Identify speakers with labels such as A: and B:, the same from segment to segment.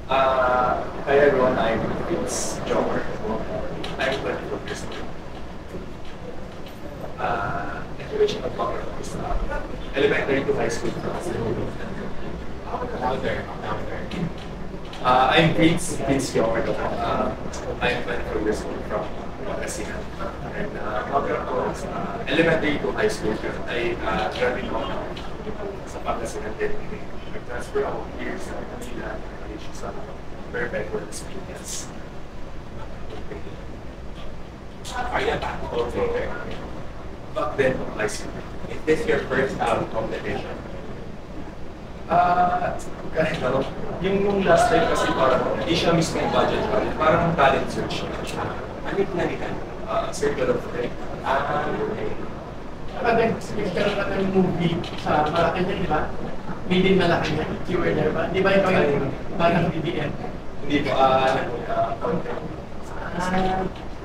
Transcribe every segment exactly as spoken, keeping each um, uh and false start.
A: Uh, hi everyone, I'm Vince Jomer. I'm twenty-four years old. Uh, educational background is uh, elementary to high school class. Now there, now there. Uh, I'm Vince, Vince Jomer. Uh, I'm twenty-four years old from Aspirant. And uh, background ko is uh, elementary to high school. I uh, graduated ko sa Pangasinan din. Nag-transfer ako here sa Manila. Sa very backward experience.
B: Are you a basketball player?
A: Back then, high school.
B: Is this your first um, competition?
A: Ah, kahit ano, yung, yung last time kasi parang hindi siya mismo yung budget run, parang talent search.
B: Ano yung pinalitan?
A: Ah, circle of friends.
B: Ah, okay.
C: Kapag nagkaroon ka ng movie sa Malacanang, di ba? Made in Malacanang, you were there ba? Di ba ikaw yung parang B B M?
A: Hindi ko, ah, ano, ah, content.
C: Ah,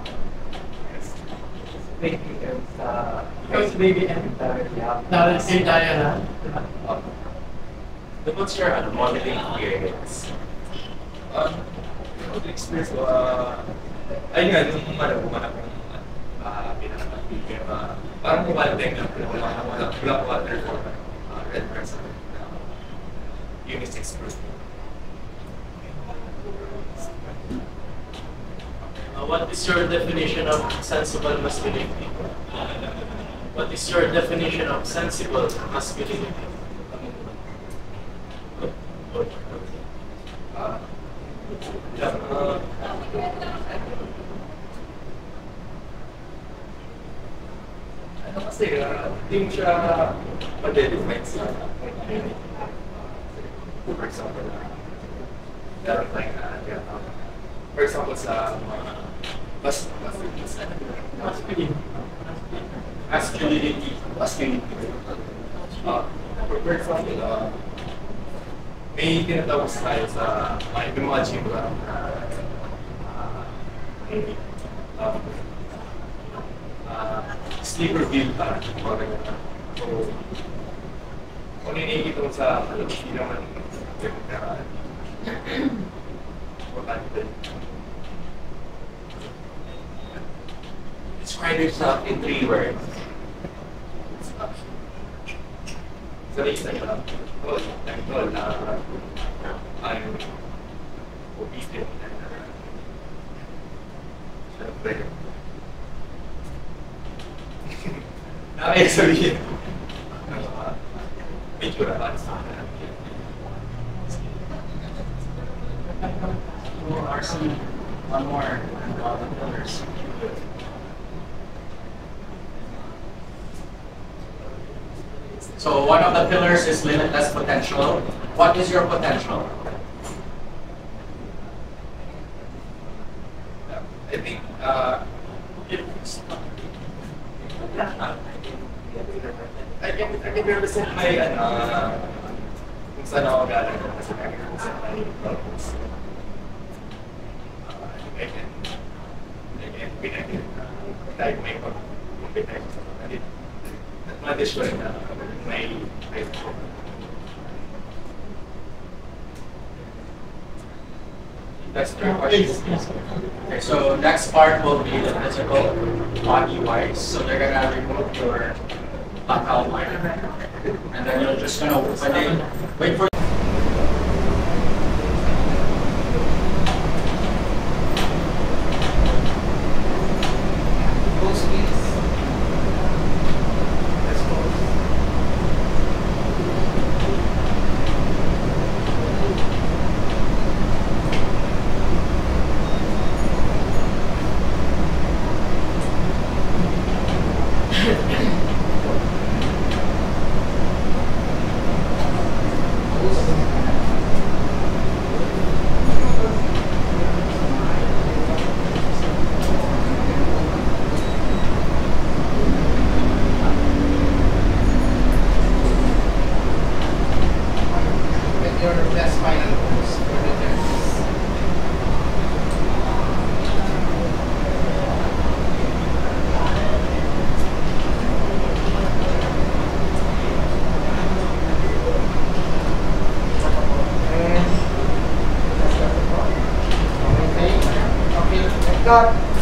C: ikaw si B B M? Dahil kayo tayo na, di ba?
B: But what's your ano, modeling experience?
A: Um, yung experience ko, ah, ayun nga, nung umana, umana kong ah, pinaka-bigyan, ah, parang kumalateng lang, black water for ah, red press. Unisex group.
C: Uh, what is your definition of sensible masculinity? What is your definition of sensible masculinity?
A: Ah, yeah, uh, ano kasi, uh, hindi mo siya ma-define sa community. For example, uh, meron tayong, uh, tinatawag na- for example, sa mga mas, mas, mas,
C: Masculine.
A: masculinity, masculinity. Uh, for, for example, uh, may tinatawag sa tayo sa uh, yung mga gym na uh, maybe um, uh, sleeper view parang mga ganyan. So, kung nakikita mo sa ano, hindi naman yung uh, importante.
B: Describe yourself in three words.
A: Sa isa na, tol, I'm tol, uh, I'm obedient and uh, syempre, nakaya sabihin, uh, medyo rapat sa akin.
C: R C, one more, uh, the pillars. So one of the pillars is limitless potential. What is your potential?
A: I think, uh, if, I can, I can represent my, uh, kung saan ako galing, kasi I can represent my purpose. Uh, I can, I can connect it, uh, tayo may pag-connect sa mga at ma-dish ko rin na may, may, that's three questions.
C: Okay, so next part will be the physical body wise. So they're gonna remove your black outline, and then you're just gonna when they wait for.
D: got